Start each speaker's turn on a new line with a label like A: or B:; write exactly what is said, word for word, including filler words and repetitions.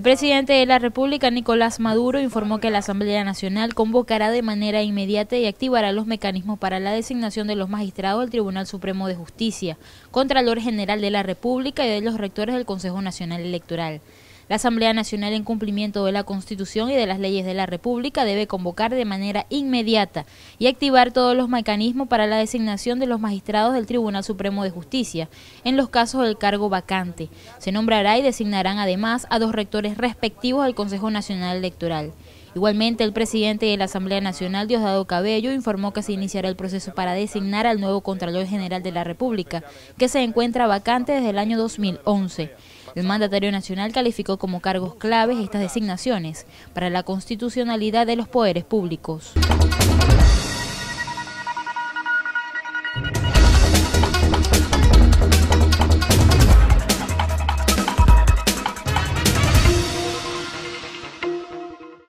A: presidente de la República, Nicolás Maduro, informó que la Asamblea Nacional convocará de manera inmediata y activará los mecanismos para la designación de los magistrados del Tribunal Supremo de Justicia, Contralor General de la República y de los rectores del Consejo Nacional Electoral. La Asamblea Nacional, en cumplimiento de la Constitución y de las leyes de la República, debe convocar de manera inmediata y activar todos los mecanismos para la designación de los magistrados del Tribunal Supremo de Justicia, en los casos del cargo vacante. Se nombrará y designarán además a dos rectores respectivos del Consejo Nacional Electoral. Igualmente, el presidente de la Asamblea Nacional, Diosdado Cabello, informó que se iniciará el proceso para designar al nuevo Contralor General de la República, que se encuentra vacante desde el año dos mil once. El mandatario nacional calificó como cargos claves estas designaciones para la constitucionalidad de los poderes públicos.